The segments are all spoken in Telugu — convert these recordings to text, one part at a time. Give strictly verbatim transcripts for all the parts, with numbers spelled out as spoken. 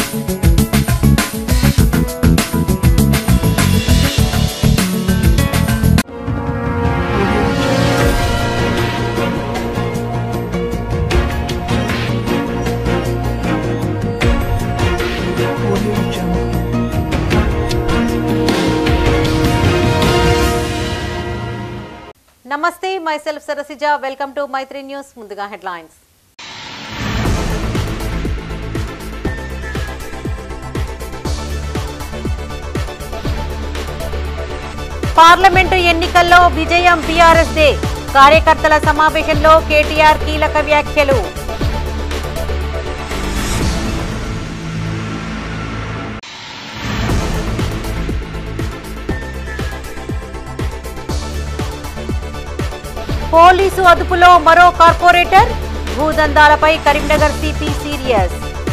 Namaste, myself Sarasija. Welcome to Maitri News. Munduga headlines. Parliament ఎన్నికల్లో విజయం బీఆర్ఎస్ దే. కార్యకర్తల సమావేశంలో కేటీఆర్ కీలక వ్యాఖ్యలు. పోలీసు అదుపులో మరో కార్పొరేటర్. భూదందాలపై కరీంనగర్ సిపి సీరియస్.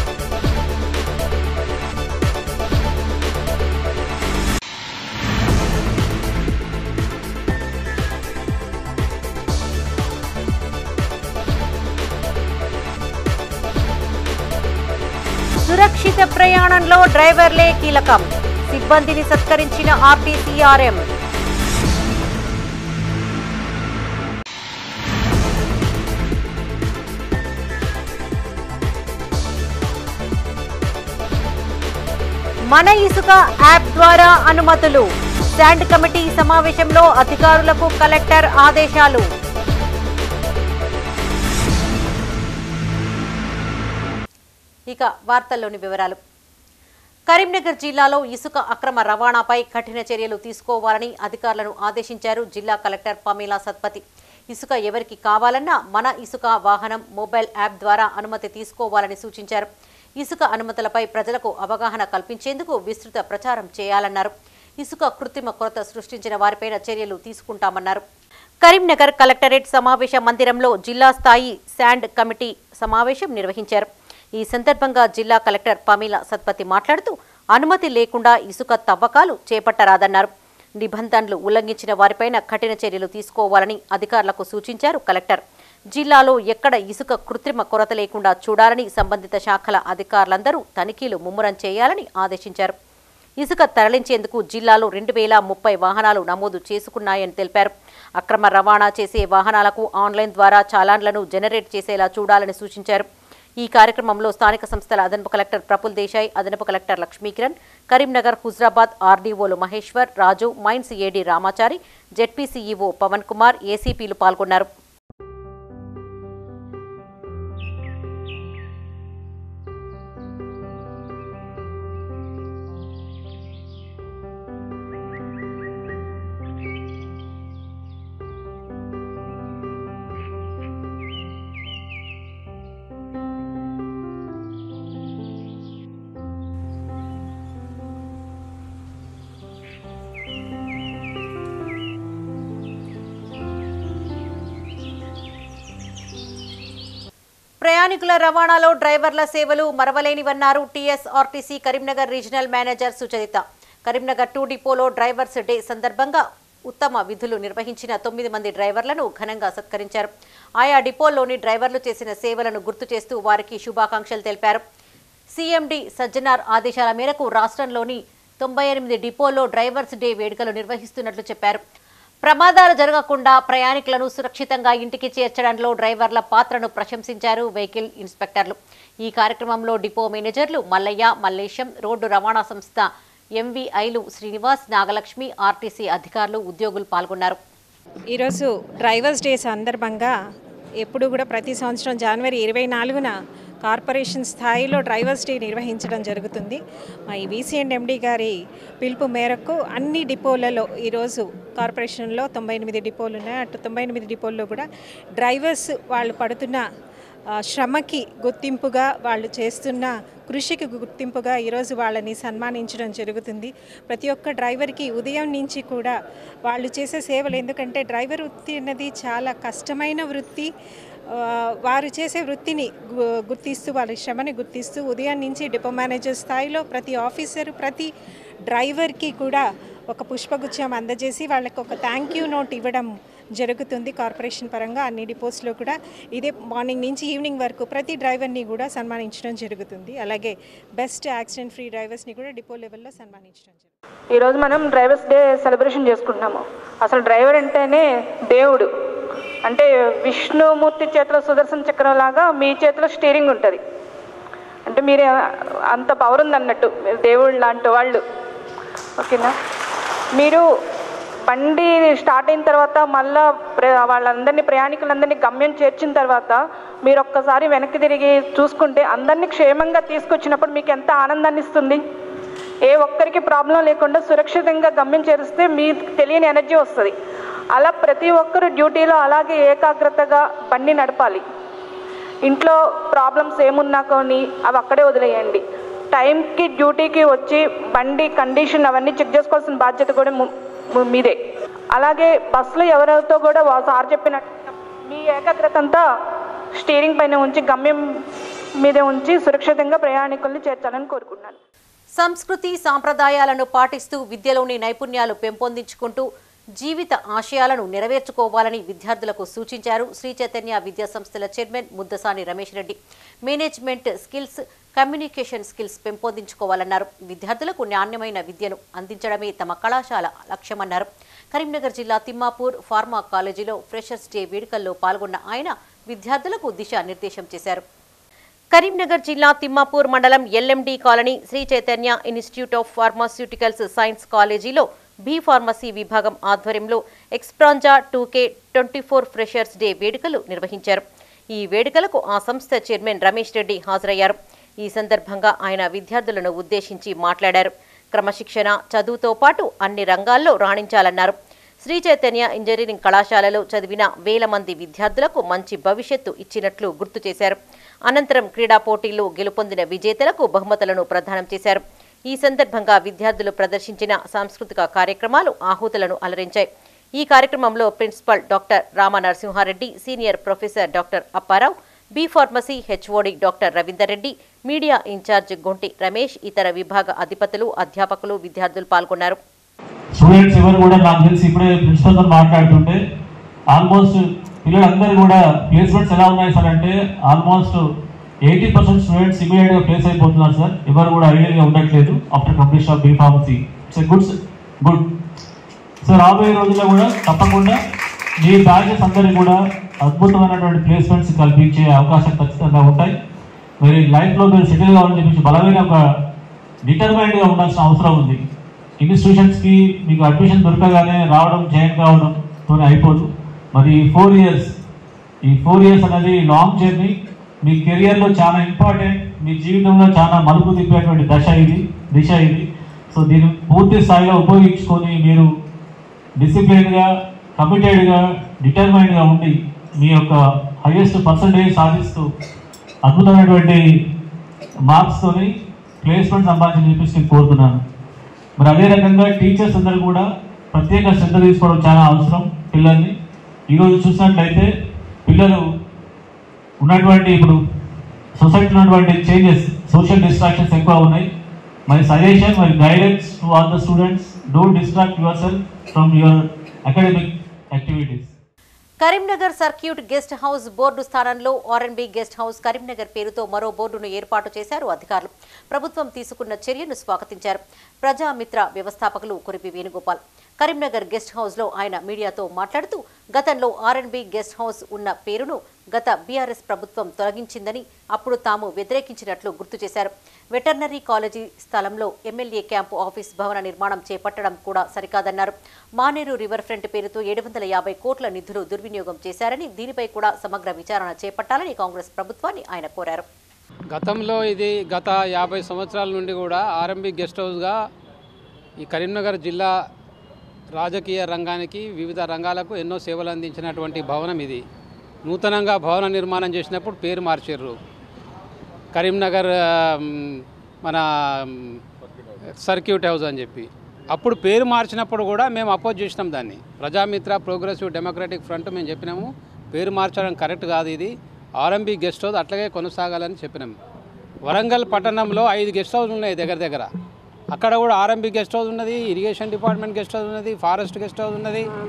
సురక్షిత ప్రయాణంలో డ్రైవర్లే కీలకం. సిబ్బందిని సత్కరించిన ఆర్టీసీఆర్ఎం. మన ఇసుక యాప్ ద్వారా అనుమతులు. శాండ్ కమిటీ సమావేశంలో అధికారులకు కలెక్టర్ ఆదేశాలు. ఇక వార్తల్లోని వివరాలు. కరీంనగర్ జిల్లాలో ఇసుక అక్రమ రవాణాపై కఠిన చర్యలు తీసుకోవాలని అధికారులను ఆదేశించారు జిల్లా కలెక్టర్ పమేలా సత్పతి. ఇసుక ఎవరికి కావాలన్నా మన ఇసుక వాహనం మొబైల్ యాప్ ద్వారా అనుమతి తీసుకోవాలని సూచించారు. ఇసుక అనుమతులపై ప్రజలకు అవగాహన కల్పించేందుకు విస్తృత ప్రచారం చేయాలన్నారు. ఇసుక కృత్రిమ కొరత సృష్టించిన వారిపైన చర్యలు తీసుకుంటామన్నారు. కరీంనగర్ కలెక్టరేట్ సమావేశ మందిరంలో జిల్లా స్థాయి శాండ్ కమిటీ సమావేశం నిర్వహించారు. ఈ సందర్భంగా జిల్లా కలెక్టర్ పమేలా సత్పతి మాట్లాడుతూ అనుమతి లేకుండా ఇసుక తవ్వకాలు చేపట్టరాదన్నారు. నిబంధనలు ఉల్లంఘించిన వారిపైన కఠిన చర్యలు తీసుకోవాలని అధికారులకు సూచించారు కలెక్టర్. జిల్లాలో ఎక్కడ ఇసుక కృత్రిమ కొరత లేకుండా చూడాలని సంబంధిత శాఖల అధికారులందరూ తనిఖీలు ముమ్మరం చేయాలని ఆదేశించారు. ఇసుక తరలించేందుకు జిల్లాలో రెండు వేల ముప్పై వాహనాలు నమోదు చేసుకున్నాయని తెలిపారు. అక్రమ రవాణా చేసే వాహనాలకు ఆన్లైన్ ద్వారా చాలాన్లను జనరేట్ చేసేలా చూడాలని సూచించారు. ఈ కార్యక్రమంలో స్థానిక సంస్థల అదనపు కలెక్టర్ ప్రఫుల్ దేశాయ్, అదనపు కలెక్టర్ లక్ష్మీకిరణ్, కరీంనగర్, హుజరాబాద్ ఆర్డీఓలు Maheshwar, Raju, mines AD Ramachari, ZP CEO Pavan Kumar, ఏసీపీలు పాల్గొన్నారు. ప్రయాణికుల రవాణాలో డ్రైవర్ల సేవలు మరవలేనివన్నారు TSRTC Karimnagar regional manager Sucharitha. Karimnagar two డిపోలో డ్రైవర్స్ డే సందర్భంగా ఉత్తమ విధులు నిర్వహించిన తొమ్మిది మంది డ్రైవర్లను ఘనంగా సత్కరించారు. ఆయా డిపోల్లోని డ్రైవర్లు చేసిన సేవలను గుర్తు చేస్తూ వారికి శుభాకాంక్షలు తెలిపారు. సీఎండీ సజ్జనార్ ఆదేశాల మేరకు రాష్ట్రంలోని తొంభై ఎనిమిది డిపోల్లో డ్రైవర్స్ డే వేడుకలు నిర్వహిస్తున్నట్లు చెప్పారు. ప్రమాదాలు జరగకుండా ప్రయాణికులను సురక్షితంగా ఇంటికి చేర్చడంలో డ్రైవర్ల పాత్రను ప్రశంసించారు వెహికల్ ఇన్స్పెక్టర్లు. ఈ కార్యక్రమంలో డిపో మేనేజర్లు మల్లయ్య, మల్లేశం, రోడ్డు రవాణా సంస్థ ఎంవీఐలు శ్రీనివాస్, నాగలక్ష్మి, ఆర్టీసీ అధికారులు, ఉద్యోగులు పాల్గొన్నారు. ఈరోజు డ్రైవర్స్ డే సందర్భంగా ఎప్పుడు కూడా ప్రతి సంవత్సరం జనవరి ఇరవై నాలుగున కార్పొరేషన్ స్థాయిలో డ్రైవర్స్ డే నిర్వహించడం జరుగుతుంది. మా ఈ వీసీ అండ్ ఎండీ గారి పిలుపు మేరకు అన్ని డిపోలలో ఈరోజు కార్పొరేషన్లో తొంభై ఎనిమిది డిపోలు ఉన్నాయి. అటు తొంభై ఎనిమిది డిపోల్లో కూడా డ్రైవర్స్ వాళ్ళు పడుతున్న శ్రమకి గుర్తింపుగా, వాళ్ళు చేస్తున్న కృషికి గుర్తింపుగా ఈరోజు వాళ్ళని సన్మానించడం జరుగుతుంది. ప్రతి ఒక్క డ్రైవర్కి ఉదయం నుంచి కూడా వాళ్ళు చేసే సేవలు, ఎందుకంటే డ్రైవర్ వృత్తి అన్నది చాలా కష్టమైన వృత్తి. వారు చేసే వృత్తిని గుర్తిస్తూ, వాళ్ళ శ్రమని గుర్తిస్తూ ఉదయం నుంచి డిపో మేనేజర్ స్థాయిలో ప్రతి ఆఫీసర్, ప్రతి డ్రైవర్కి కూడా ఒక పుష్పగుచ్చం అందజేసి వాళ్ళకి ఒక థ్యాంక్ యూ నోట్ ఇవ్వడం జరుగుతుంది కార్పొరేషన్ పరంగా. అన్ని డిపోస్లో కూడా ఇదే మార్నింగ్ నుంచి ఈవినింగ్ వరకు ప్రతి డ్రైవర్ని కూడా సన్మానించడం జరుగుతుంది. అలాగే బెస్ట్ యాక్సిడెంట్ ఫ్రీ డ్రైవర్స్ని కూడా డిపో లెవెల్లో సన్మానించడం జరుగుతుంది. ఈరోజు మనం డ్రైవర్స్ డే సెలబ్రేషన్ చేసుకుంటున్నాము. అసలు డ్రైవర్ అంటేనే దేవుడు. అంటే విష్ణుమూర్తి చేతిలో సుదర్శన చక్రం లాగా మీ చేతిలో స్టీరింగ్ ఉంటుంది. అంటే మీరు అంత పవర్ ఉందన్నట్టు, మీరు దేవుడు లాంటి వాళ్ళు. ఓకేనా? మీరు బండి స్టార్ట్ అయిన తర్వాత మళ్ళీ వాళ్ళందరినీ ప్రయాణికులందరినీ గమ్యం చేర్చిన తర్వాత మీరు ఒక్కసారి వెనక్కి తిరిగి చూసుకుంటే అందరినీ క్షేమంగా తీసుకొచ్చినప్పుడు మీకు ఎంత ఆనందాన్ని ఇస్తుంది. ఏ ఒక్కరికి ప్రాబ్లం లేకుండా సురక్షితంగా గమ్యం చేరిస్తే మీకు తెలియని ఎనర్జీ వస్తుంది. అలా ప్రతి ఒక్కరు డ్యూటీలో అలాగే ఏకాగ్రతగా బండి నడపాలి. ఇంట్లో ప్రాబ్లమ్స్ ఏమున్నా కానీ అవి అక్కడే వదిలేయండి. టైంకి డ్యూటీకి వచ్చి బండి కండిషన్ అవన్నీ చెక్ చేసుకోవాల్సిన బాధ్యత కూడా మీదే. అలాగే బస్సులో ఎవరితో కూడా సార్ చెప్పినట్టు మీ ఏకాగ్రత అంతా స్టీరింగ్ పైన ఉంచి గమ్యం మీదే ఉంచి సురక్షితంగా ప్రయాణికుల్ని చేర్చాలని కోరుకుంటున్నాను. సంస్కృతి సాంప్రదాయాలను పాటిస్తూ విద్యలోని నైపుణ్యాలు పెంపొందించుకుంటూ జీవిత ఆశయాలను నెరవేర్చుకోవాలని విద్యార్థులకు సూచించారు శ్రీ చైతన్య విద్యా సంస్థల chairman Muddasani Ramesh Reddy. Management skills, communication skills పెంపొందించుకోవాలన్నారు. విద్యార్థులకు నాణ్యమైన విద్యను అందించడమే తమ కళాశాల లక్ష్యమన్నారు. కరీంనగర్ జిల్లా తిమ్మాపూర్ ఫార్మా కాలేజీలో ఫ్రెషర్స్ డే వేడుకల్లో పాల్గొన్న ఆయన విద్యార్థులకు దిశానిర్దేశం చేశారు. కరీంనగర్ జిల్లా తిమ్మాపూర్ మండలం LMD colony Sri Chaitanya institute of pharmaceuticals science కాలేజీలో బీ ఫార్మసీ విభాగం ఆధ్వర్యంలో ఎక్స్ప్రాంజా two K twenty four freshers day వేడుకలు నిర్వహించారు. ఈ వేడుకలకు ఆ సంస్థ చైర్మన్ రమేష్ రెడ్డి హాజరయ్యారు. ఈ సందర్భంగా ఆయన విద్యార్థులను ఉద్దేశించి మాట్లాడారు. క్రమశిక్షణ, చదువుతో పాటు అన్ని రంగాల్లో రాణించాలన్నారు. శ్రీ చైతన్య ఇంజనీరింగ్ కళాశాలలో చదివిన వేల మంది విద్యార్థులకు మంచి భవిష్యత్తు ఇచ్చినట్లు గుర్తు చేశారు. అనంతరం క్రీడా పోటీల్లో గెలుపొందిన విజేతలకు బహుమతులను ప్రదానం చేశారు. ఈ సందర్భంగా విద్యార్థులు ప్రదర్శించిన సాంస్కృతిక కార్యక్రమాలు ఆహుతులను అలరించాయి. ఈ కార్యక్రమంలో principal doctor Rama Narasimhareddy, senior professor doctor Apparao, B pharmacy HOD doctor Ravinder Reddy, media incharge Gonti Ramesh, ఇతర విభాగ అధిపతులు, అధ్యాపకులు, విద్యార్థులు పాల్గొన్నారు. స్టూడెంట్స్ ఎవరు కూడా నాకు తెలిసి ఇప్పుడే ప్రిన్సిపల్తో మాట్లాడుతుంటే ఆల్మోస్ట్ పిల్లలందరూ కూడా ప్లేస్మెంట్స్ ఎలా ఉన్నాయి సార్ అంటే ఆల్మోస్ట్ ఎయిటీ పర్సెంట్ స్టూడెంట్స్ ఇమీడియట్గా ప్లేస్ అయిపోతున్నారు సార్. ఎవరు కూడా ఐడియల్గా ఉండట్లేదు after completion of B pharmacy. It's a good good so రాబోయే రోజుల్లో కూడా తప్పకుండా మీ బ్యాచెస్ అందరికీ కూడా అద్భుతమైనటువంటి ప్లేస్మెంట్స్ కల్పించే అవకాశాలు ఖచ్చితంగా ఉంటాయి. మరి లైఫ్లో మీరు సెటిల్ కావాలని చెప్పేసి బలమైన ఒక డిటర్మైన్డ్గా ఉండాల్సిన అవసరం ఉంది. ఇన్స్టిట్యూషన్స్కి మీకు అడ్మిషన్ దొరకగానే రావడం, జాయిన్ కావడంతో అయిపోదు. మరి ఫోర్ ఇయర్స్ ఈ ఫోర్ ఇయర్స్ అనేది లాంగ్ జర్నీ. మీ కెరియర్లో చాలా ఇంపార్టెంట్, మీ జీవితంలో చాలా మలుపు తిప్పేటువంటి దశ ఇది దిశ ఇది. సో దీన్ని పూర్తి స్థాయిలో ఉపయోగించుకొని మీరు డిసిప్లిన్గా, కమిటెడ్గా, డిటర్మైన్డ్గా ఉండి మీ యొక్క హైయెస్ట్ పర్సంటేజ్ సాధిస్తూ అద్భుతమైనటువంటి మార్క్స్తోని ప్లేస్మెంట్ సంపాదించని చెప్పేసి నేను కోరుతున్నాను. మరి అదే రకంగా టీచర్స్ అందరూ కూడా ప్రత్యేక శ్రద్ధ తీసుకోవడం చాలా అవసరం పిల్లల్ని. ఈరోజు చూసినట్లయితే పిల్లలు ఉన్నటువంటి ఇప్పుడు సొసైటీలో ఉన్నటువంటి చేంజెస్, సోషల్ డిస్ట్రాక్షన్స్ ఎక్కువ ఉన్నాయి. My suggestion, my guidance to all the students, don't distract yourself from your academic activities. Karimnagar circuit guest house board స్థానంలో ఆర్ఎన్బి గెస్ట్ హౌస్ కరీంనగర్ పేరుతో మరో బోర్డును ఏర్పాటు చేశారు అధికారులు. ప్రభుత్వం తీసుకున్న చర్యను స్వాగతించారు ప్రజామిత్ర వ్యవస్థాపకులు కురిపి వేణుగోపాల్. కరీంనగర్ గెస్ట్ హౌస్లో ఆయన మీడియాతో మాట్లాడుతూ గతంలో ఆర్ఎన్బి గెస్ట్ హౌస్ ఉన్న పేరును గత బీఆర్ఎస్ ప్రభుత్వం తొలగించిందని, అప్పుడు తాము వ్యతిరేకించినట్లు గుర్తు చేశారు. వెటర్నరీ కాలేజీ స్థలంలో ఎమ్మెల్యే క్యాంపు ఆఫీస్ భవన నిర్మాణం చేపట్టడం కూడా సరికాదన్నారు. మానేరు రివర్ ఫ్రంట్ పేరుతో ఏడు వందల యాభై కోట్ల నిధులు దుర్వినియోగం చేశారని, దీనిపై కూడా సమగ్ర విచారణ చేపట్టాలని కాంగ్రెస్ ప్రభుత్వాన్ని ఆయన కోరారు. గతంలో ఇది గత యాభై సంవత్సరాల నుండి కూడా ఆర్ఎంబి గెస్ట్ హౌస్గా ఈ కరీంనగర్ జిల్లా రాజకీయ రంగానికి, వివిధ రంగాలకు ఎన్నో సేవలు అందించినటువంటి భవనం ఇది. నూతనంగా భవన నిర్మాణం చేసినప్పుడు పేరు మార్చారు. కరీంనగర్ మన సర్క్యూట్ హౌస్ అని చెప్పి అప్పుడు పేరు మార్చినప్పుడు కూడా మేము అపోజ్ చేసినాం దాన్ని. ప్రజామిత్ర, ప్రోగ్రెసివ్ డెమోక్రటిక్ ఫ్రంట్ మేము చెప్పినాము పేరు మార్చడం కరెక్ట్ కాదు, ఇది ఆర్ఎంబి గెస్ట్ హౌస్ అట్లాగే కొనసాగాలని చెప్పినాము. వరంగల్ పట్టణంలో ఐదు గెస్ట్ హౌస్ ఉన్నాయి దగ్గర దగ్గర. అక్కడ కూడా ఆర్ఎంబి గెస్ట్ హౌస్ ఉన్నది, ఇరిగేషన్ డిపార్ట్మెంట్ గెస్ట్ హౌస్ ఉన్నది, ఫారెస్ట్ గెస్ట్ హౌస్ ఉన్నది,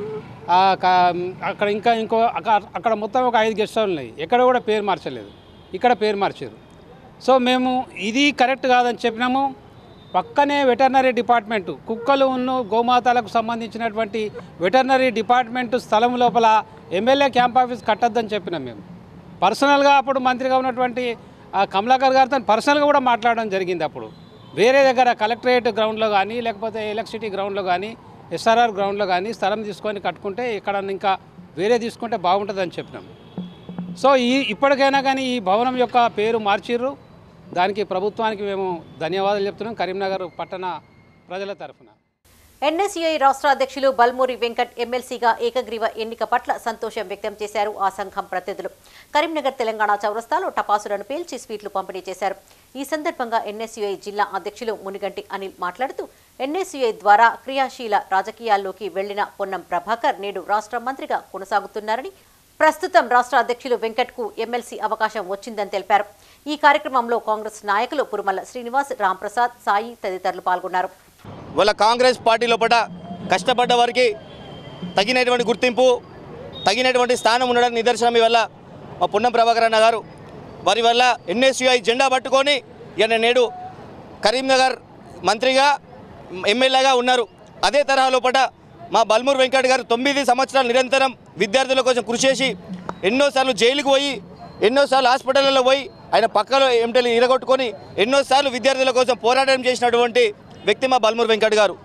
అక్కడ ఇంకా ఇంకో అక్కడ మొత్తం ఒక ఐదు గెస్ట్ హౌస్లు ఉన్నాయి, ఎక్కడ కూడా పేరు మార్చలేదు, ఇక్కడ పేరు మార్చారు. సో మేము ఇది కరెక్ట్ కాదని చెప్పినాము. పక్కనే వెటర్నరీ డిపార్ట్మెంటు, కుక్కలు ఉన్న గోమాతలకు సంబంధించినటువంటి వెటర్నరీ డిపార్ట్మెంటు స్థలం లోపల ఎమ్మెల్యే క్యాంప్ ఆఫీస్ కట్టద్దని చెప్పినాం. మేము పర్సనల్గా అప్పుడు మంత్రిగా ఉన్నటువంటి కమలాకర్ గారితో పర్సనల్గా కూడా మాట్లాడడం జరిగింది. అప్పుడు వేరే దగ్గర కలెక్టరేట్ గ్రౌండ్లో కానీ లేకపోతే ఎలక్ట్రిసిటీ గ్రౌండ్లో కానీ ఎస్ఆర్ఆర్ గ్రౌండ్లో కానీ స్థలం తీసుకొని కట్టుకుంటే ఇక్కడ ఇంకా వేరే తీసుకుంటే బాగుంటుందని చెప్పినాం. సో ఈ ఇప్పటికైనా కానీ ఈ భవనం యొక్క పేరు మార్చిర్రు, దానికి ప్రభుత్వానికి మేము ధన్యవాదాలు చెప్తున్నాం కరీంనగర్ పట్టణ ప్రజల తరఫున. ఎన్ఎస్యుఐ రాష్ట్ర అధ్యక్షులు బల్మూరి వెంకట్ ఎమ్మెల్సీగా ఏకగ్రీవ ఎన్నిక పట్ల సంతోషం వ్యక్తం చేశారు ఆ సంఘం ప్రతినిధులు. కరీంనగర్ తెలంగాణ చౌరస్తాలో టపాసులను పేల్చి స్వీట్లు పంపిణీ చేశారు. ఈ సందర్భంగా ఎన్ఎస్యుఐ జిల్లా అధ్యక్షులు మునిగంటి అనిల్ మాట్లాడుతూ ఎన్ఎస్యుఐ ద్వారా క్రియాశీల రాజకీయాల్లోకి వెళ్లిన పొన్నం ప్రభాకర్ నేడు రాష్ట్ర మంత్రిగా కొనసాగుతున్నారని, ప్రస్తుతం రాష్ట్ర అధ్యక్షులు వెంకట్కు ఎమ్మెల్సీ అవకాశం వచ్చిందని తెలిపారు. ఈ కార్యక్రమంలో కాంగ్రెస్ నాయకులు పురుమల్ల శ్రీనివాస్, రాంప్రసాద్, సాయి తదితరులు పాల్గొన్నారు. వాళ్ళ కాంగ్రెస్ పార్టీ లోపల కష్టపడ్డ వారికి తగినటువంటి గుర్తింపు, తగినటువంటి స్థానం ఉండడానికి నిదర్శనం ఇవల్ల మా పొన్నం ప్రభాకర్ అన్న గారు. వారి వల్ల ఎన్ఎస్యుఐ జెండా పట్టుకొని ఈయన నేడు కరీంనగర్ మంత్రిగా ఎమ్మెల్యేగా ఉన్నారు. అదే తరహా లోపల మా బల్మూరు వెంకట్ గారు తొమ్మిది సంవత్సరాలు నిరంతరం విద్యార్థుల కోసం కృషి చేసి ఎన్నోసార్లు జైలుకు పోయి ఎన్నోసార్లు హాస్పిటల్లో పోయి ఆయన పక్కలో ఎంటెలు ఇరగొట్టుకొని ఎన్నోసార్లు విద్యార్థుల కోసం పోరాటం చేసినటువంటి వ్యక్తి మా బల్మూరు వెంకట్ గారు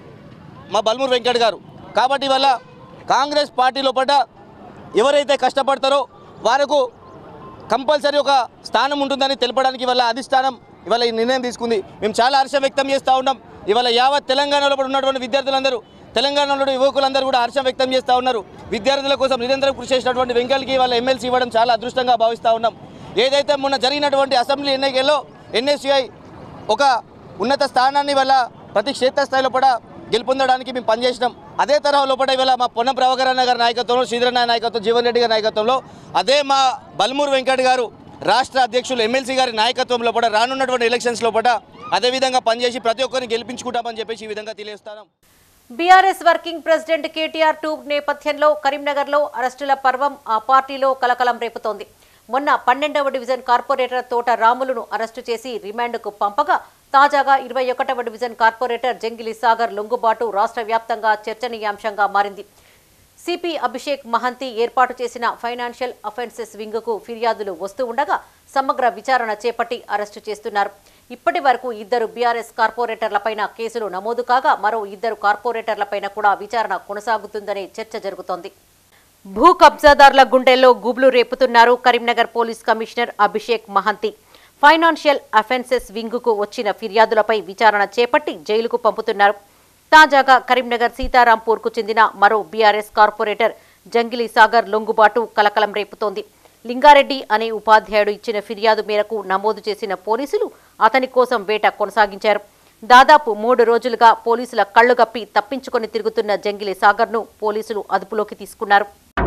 మా బల్మూరు వెంకట్ గారు కాబట్టి వల్ల కాంగ్రెస్ పార్టీ లోపల ఎవరైతే కష్టపడతారో వారికి కంపల్సరీ ఒక స్థానం ఉంటుందని తెలపడానికి వల్ల అధిష్టానం ఇవాళ ఈ నిర్ణయం తీసుకుంది. మేము చాలా హర్షం వ్యక్తం చేస్తూ ఉన్నాం. ఇవాళ యావత్ తెలంగాణలో ఉన్నటువంటి విద్యార్థులందరూ, తెలంగాణలో యువకులందరూ కూడా హర్షం వ్యక్తం చేస్తూ ఉన్నారు. విద్యార్థుల కోసం నిరంతరం కృషి చేసినటువంటి వెంకట్కి వాళ్ళ ఎమ్మెల్సీ ఇవ్వడం చాలా అదృష్టంగా భావిస్తూ ఉన్నాం. ఏదైతే మొన్న జరిగినటువంటి అసెంబ్లీ ఎన్నికల్లో ఎన్ఎస్యుఐ ఒక ఉన్నత స్థానాన్ని వల్ల ప్రతి క్షేత్రస్థాయిలో కూడా గెలుపొందడానికి మేము పనిచేసినాం. అదే తరహా లోపల ఇవాళ మా పొన్నం ప్రభాకర్ అన్న గారి నాయకత్వంలో, శ్రీధరన్న నాయకత్వం, జీవన్ రెడ్డి గారి నాయకత్వంలో, అదే మా బల్మూరు వెంకట్ గారు రాష్ట్ర అధ్యక్షులు ఎమ్మెల్సీ గారి నాయకత్వంలో కూడా రానున్నటువంటి ఎలక్షన్స్ లోపల అదేవిధంగా పనిచేసి ప్రతి ఒక్కరిని గెలిపించుకుంటామని చెప్పేసి ఈ విధంగా తెలియజేస్తాను. బీఆర్ఎస్ వర్కింగ్ ప్రెసిడెంట్ కేటీఆర్ టూ నేపథ్యంలో కరీంనగర్లో అరెస్టుల పర్వం ఆ పార్టీలో కలకలం రేపుతోంది. మొన్న పన్నెండవ డివిజన్ కార్పొరేటర్ తోట రాములను అరెస్టు చేసి రిమాండ్కు పంపగా తాజాగా ఇరవై ఒకటవ డివిజన్ కార్పొరేటర్ జంగిలి సాగర్ లొంగుబాటు రాష్ట్ర వ్యాప్తంగా చర్చనీయాంశంగా మారింది. సిపి అభిషేక్ మహంతి ఏర్పాటు చేసిన ఫైనాన్షియల్ అఫెన్సెస్ వింగ్కు ఫిర్యాదులు వస్తూ ఉండగా సమగ్ర విచారణ చేపట్టి అరెస్టు చేస్తున్నారు. ఇప్పటి వరకు ఇద్దరు బీఆర్ఎస్ కార్పొరేటర్లపైన కేసులు నమోదు కాగా మరో ఇద్దరు కార్పొరేటర్లపైన కూడా విచారణ కొనసాగుతుందనే చర్చ జరుగుతోంది. భూ కబ్జాదారుల గుండెల్లో గుబులు రేపుతున్నారు Karimnagar police commissioner Abhishek Mohanty. Financial offences వింగ్కు వచ్చిన ఫిర్యాదులపై విచారణ చేపట్టి జైలుకు పంపుతున్నారు. తాజాగా కరీంనగర్ సీతారాంపూర్కు చెందిన మరో బీఆర్ఎస్ కార్పొరేటర్ జంగిలి సాగర్ లొంగుబాటు కలకలం రేపుతోంది. లింగారెడ్డి అనే ఉపాధ్యాయుడు ఇచ్చిన ఫిర్యాదు మేరకు నమోదు చేసిన పోలీసులు అతని కోసం వేట కొనసాగించారు. దాదాపు మూడు రోజులుగా పోలీసుల కళ్లు గప్పి తప్పించుకొని తిరుగుతున్న జంగిలి సాగర్ను పోలీసులు అదుపులోకి తీసుకున్నారు.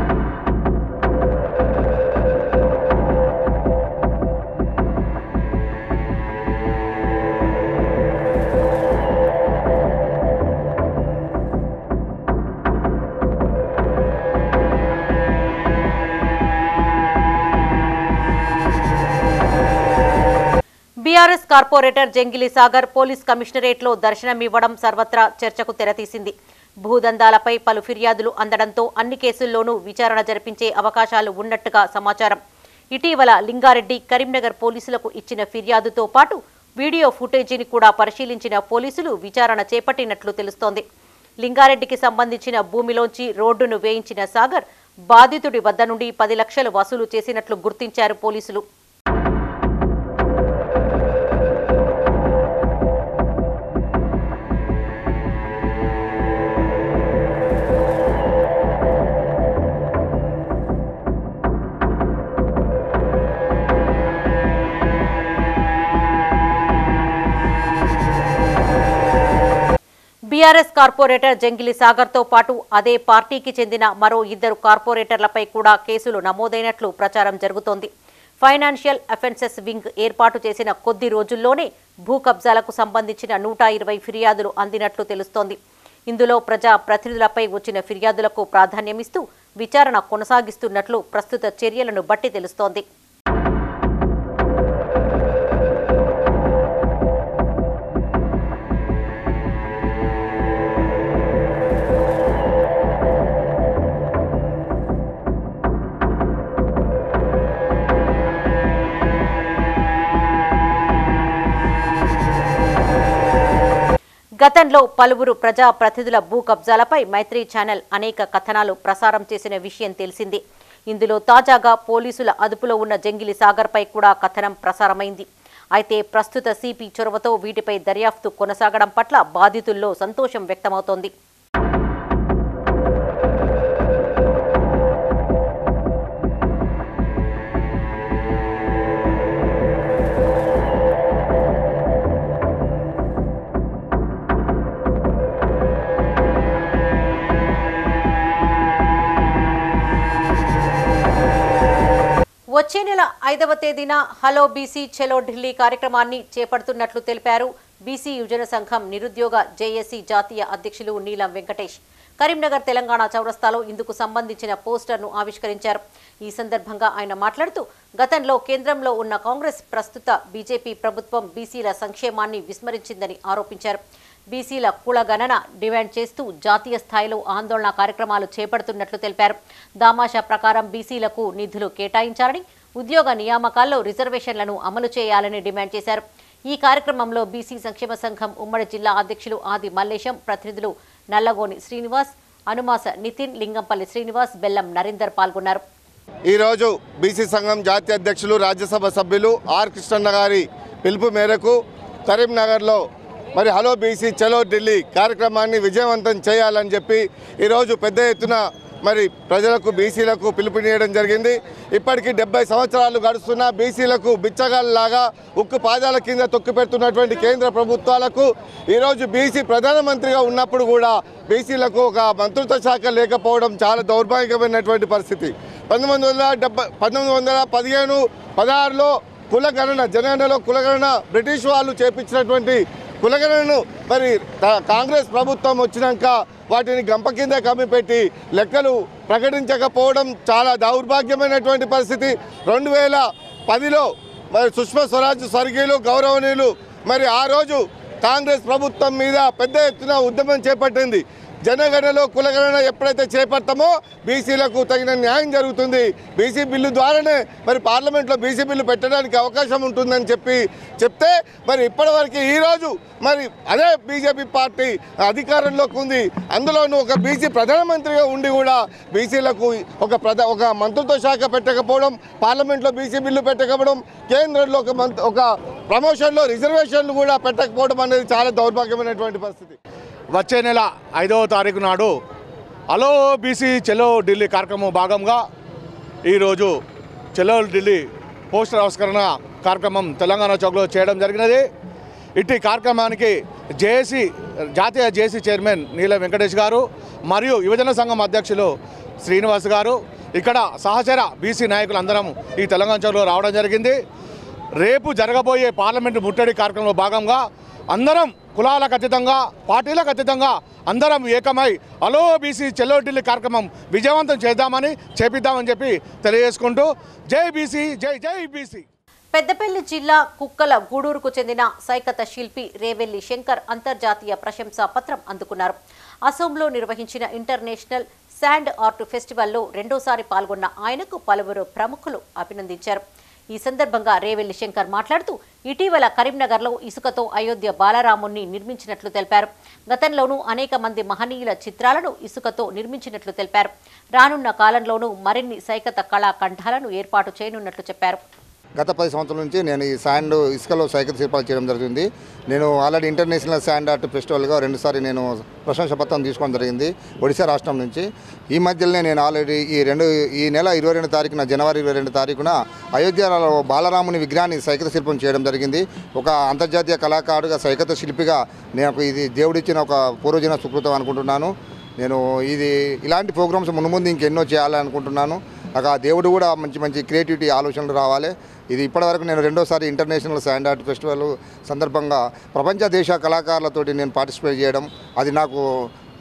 BRS corporator Jangili Sagar police కమిషనరేట్లో దర్శనమివ్వడం సర్వత్రా చర్చకు తెరతీసింది. భూదందాలపై పలు ఫిర్యాదులు అందడంతో అన్ని కేసుల్లోనూ విచారణ జరిపించే అవకాశాలు ఉన్నట్టుగా సమాచారం. ఇటీవల లింగారెడ్డి కరీంనగర్ పోలీసులకు ఇచ్చిన ఫిర్యాదుతో పాటు వీడియో ఫుటేజీని కూడా పరిశీలించిన పోలీసులు విచారణ చేపట్టినట్లు తెలుస్తోంది. లింగారెడ్డికి సంబంధించిన భూమిలోంచి రోడ్డును వేయించిన సాగర్ బాధితుడి వద్ద నుండి పది లక్షలు వసూలు చేసినట్లు గుర్తించారు పోలీసులు. బీఆర్ఎస్ కార్పొరేటర్ జంగిలి సాగర్తో పాటు అదే పార్టీకి చెందిన మరో ఇద్దరు కార్పొరేటర్లపై కూడా కేసులు నమోదైనట్లు ప్రచారం జరుగుతోంది. ఫైనాన్షియల్ అఫెన్సెస్ వింగ్ ఏర్పాటు చేసిన కొద్ది రోజుల్లోనే భూ కబ్జాలకు సంబంధించిన నూట ఇరవై ఫిర్యాదులు అందినట్లు తెలుస్తోంది. ఇందులో ప్రజా ప్రతినిధులపై వచ్చిన ఫిర్యాదులకు ప్రాధాన్యమిస్తూ విచారణ కొనసాగిస్తున్నట్లు ప్రస్తుత చర్యలను బట్టి తెలుస్తోంది. గతంలో పలువురు ప్రజా ప్రతినిధుల భూ కబ్జాలపై మైత్రి ఛానల్ అనేక కథనాలు ప్రసారం చేసిన విషయం తెలిసిందే. ఇందులో తాజాగా పోలీసుల అదుపులో ఉన్న జంగిలి సాగర్పై కూడా కథనం ప్రసారమైంది. అయితే ప్రస్తుత సిపి చొరవతో వీటిపై దర్యాప్తు కొనసాగడం పట్ల బాధితుల్లో సంతోషం వ్యక్తమవుతోంది. వచ్చే నెల ఐదవ తేదీన హలో బీసీ చలో ఢిల్లీ కార్యక్రమాన్ని చేపడుతున్నట్లు తెలిపారు బీసీ యువజన సంఘం నిరుద్యోగ జేఏసీ జాతీయ అధ్యక్షులు నీలం వెంకటేష్. కరీంనగర్ తెలంగాణ చౌరస్తాలో ఇందుకు సంబంధించిన పోస్టర్ను ఆవిష్కరించారు. ఈ సందర్భంగా ఆయన మాట్లాడుతూ గతంలో కేంద్రంలో ఉన్న కాంగ్రెస్ ప్రస్తుత బీజేపీ ప్రభుత్వం బీసీల సంక్షేమాన్ని విస్మరించిందని ఆరోపించారు. బీసీల కులగణన డిమాండ్ చేస్తూ జాతీయ స్థాయిలో ఆందోళన కార్యక్రమాలు చేపడుతున్నట్లు తెలిపారు. దామాషా ప్రకారం బీసీలకు నిధులు కేటాయించాలని, ఉద్యోగ నియామకాల్లో రిజర్వేషన్లను అమలు చేయాలని డిమాండ్ చేశారు. ఈ కార్యక్రమంలో బీసీ సంక్షేమ సంఘం ఉమ్మడి జిల్లా అధ్యక్షులు ఆది మల్లేశం, ప్రతినిధులు నల్లగోని శ్రీనివాస్, అనుమాస నితిన్, లింగంపల్లి శ్రీనివాస్, బెల్లం నరేందర్ పాల్గొన్నారు. ఈరోజు బీసీ సంఘం జాతీయ అధ్యక్షులు రాజ్యసభ సభ్యులు ఆర్ కృష్ణన్న గారి పిలుపు మేరకు కరీంనగర్లో మరి హలో బీసీ చలో ఢిల్లీ కార్యక్రమాన్ని విజయవంతం చేయాలని చెప్పి ఈరోజు పెద్ద ఎత్తున మరి ప్రజలకు బీసీలకు పిలుపునియడం జరిగింది. ఇప్పటికీ డెబ్బై సంవత్సరాలు గడుస్తున్న బీసీలకు బిచ్చగాళ్ళలాగా ఉక్కు పాదాల కింద తొక్కిపెడుతున్నటువంటి కేంద్ర ప్రభుత్వాలకు ఈరోజు బీసీ ప్రధానమంత్రిగా ఉన్నప్పుడు కూడా బీసీలకు ఒక మంత్రిత్వ శాఖ లేకపోవడం చాలా దౌర్భాగ్యమైనటువంటి పరిస్థితి. పంతొమ్మిది వందల డెబ్బై పంతొమ్మిది వందల పదిహేను పదహారులో కులగణన జనగణనలో కులగణన బ్రిటిష్ వాళ్ళు చేపించినటువంటి కులగణనను మరి కాంగ్రెస్ ప్రభుత్వం వచ్చినాక వాటిని గంప కింద కమ్మిపెట్టి లెక్కలు ప్రకటించకపోవడం చాలా దౌర్భాగ్యమైనటువంటి పరిస్థితి. రెండు వేల పదిలో మరి సుష్మా స్వరాజ్ స్వర్గీయులు గౌరవనీయులు మరి ఆ రోజు కాంగ్రెస్ ప్రభుత్వం మీద పెద్ద ఎత్తున ఉద్యమం చేపట్టింది. జనగణనలో కులగణన ఎప్పుడైతే చేపడతామో బీసీలకు తగిన న్యాయం జరుగుతుంది, బీసీ బిల్లు ద్వారానే మరి పార్లమెంట్లో బీసీ బిల్లు పెట్టడానికి అవకాశం ఉంటుందని చెప్పి చెప్తే మరి ఇప్పటివరకు ఈరోజు మరి అదే బీజేపీ పార్టీ అధికారంలోకి ఉంది. అందులోనూ ఒక బీసీ ప్రధానమంత్రిగా ఉండి కూడా బీసీలకు ఒక ప్రధా ఒక మంత్రిత్వ శాఖ పెట్టకపోవడం, పార్లమెంట్లో బీసీ బిల్లు పెట్టకపోవడం, కేంద్రంలో ఒక మంత్ ఒక ప్రమోషన్లో రిజర్వేషన్లు కూడా పెట్టకపోవడం అనేది చాలా దౌర్భాగ్యమైనటువంటి పరిస్థితి. వచ్చే నెల ఐదవ తారీఖు నాడు హలో బీసీ చలో ఢిల్లీ కార్యక్రమం భాగంగా ఈరోజు చలో ఢిల్లీ పోస్టర్ ఆవిష్కరణ కార్యక్రమం తెలంగాణ చౌక్లో చేయడం జరిగినది. ఇట్టి కార్యక్రమానికి జేఏసీ జాతీయ జేఏసీ చైర్మన్ నీలం వెంకటేష్ గారు మరియు యువజన సంఘం అధ్యక్షులు శ్రీనివాస్ గారు ఇక్కడ సహచర బీసీ నాయకులు అందరం ఈ తెలంగాణ చౌక్లో రావడం జరిగింది. రేపు జరగబోయే పార్లమెంటు ముట్టడి కార్యక్రమంలో భాగంగా అందరం కులాలకు అతీతంగా పార్టీలకు అతీతంగా అందరం ఏకమై హలో బీసీ చలో ఢిల్లీ కార్యక్రమం విజయవంతం చేద్దామని చేపిద్దామని చెప్పి తెలియజేసుకుంటూ జై బీసీ జై జై బీసీ. పెద్దపల్లి జిల్లా కుక్కల గూడూరుకు చెందిన సైకత శిల్పి రేవెల్లి శంకర్ అంతర్జాతీయ ప్రశంసా పత్రం అందుకున్నారు. అసోంలో నిర్వహించిన ఇంటర్నేషనల్ శాండ్ ఆర్ట్ ఫెస్టివల్లో రెండోసారి పాల్గొన్న ఆయనకు పలువురు ప్రముఖులు అభినందించారు. ఈ సందర్భంగా రేవెల్లి శంకర్ మాట్లాడుతూ ఇటీవల కరీంనగర్లో ఇసుకతో అయోధ్య బాలరాముణ్ణి నిర్మించినట్లు తెలిపారు. గతంలోనూ అనేక మంది మహనీయుల చిత్రాలను ఇసుకతో నిర్మించినట్లు తెలిపారు. రానున్న కాలంలోనూ మరిన్ని సైకత కళాఖండాలను ఏర్పాటు చేయనున్నట్లు చెప్పారు. గత పది సంవత్సరాల నుంచి నేను ఈ శాండ్ ఇసుకలో సైకత శిల్పాలు చేయడం జరుగుతుంది. నేను ఆల్రెడీ ఇంటర్నేషనల్ శాండ్ ఆర్ట్ ఫెస్టివల్గా రెండుసారి నేను ప్రశంసా పత్రం తీసుకోవడం జరిగింది ఒడిశా రాష్ట్రం నుంచి. ఈ మధ్యలోనే నేను ఆల్రెడీ ఈ రెండు ఈ నెల ఇరవై రెండు తారీఖున జనవరి ఇరవై రెండు తారీఖున అయోధ్యలో బాలరాముని విగ్రహాన్ని సైకత శిల్పం చేయడం జరిగింది. ఒక అంతర్జాతీయ కళాకారుడిగా సైకత శిల్పిగా నేను ఇది దేవుడిచ్చిన ఒక పూర్వజన సుకృతం అనుకుంటున్నాను. నేను ఇది ఇలాంటి ప్రోగ్రామ్స్ మున్ముందు ఇంకెన్నో చేయాలనుకుంటున్నాను. నాకు ఆ దేవుడు కూడా మంచి మంచి క్రియేటివిటీ ఆలోచనలు రావాలి. ఇది ఇప్పటివరకు నేను రెండోసారి ఇంటర్నేషనల్ శాండ్ ఆర్ట్ ఫెస్టివల్ సందర్భంగా ప్రపంచ దేశ కళాకారులతోటి నేను పార్టిసిపేట్ చేయడం అది నాకు